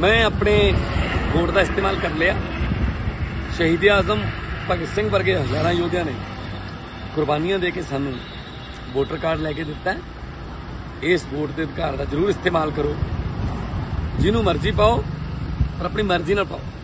मैं अपने वोट का इस्तेमाल कर लिया। शहीद आजम भगत सिंह वर्गे हज़ारां योद्धियां ने कुर्बानियां दे के सानू वोटर कार्ड लैके दिता है। इस वोट के अधिकार का जरूर इस्तेमाल करो, जिन्हों मर्जी पाओ पर अपनी मर्जी ना पाओ।